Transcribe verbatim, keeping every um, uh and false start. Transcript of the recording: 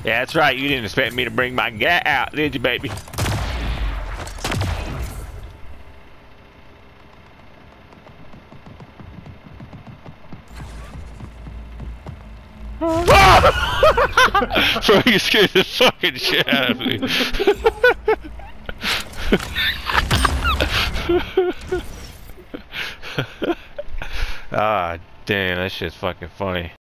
Yeah, that's right. You didn't expect me to bring my gat out, did you, baby? Bro, you scared the fucking shit out of me. Ah, damn, that shit's fucking funny.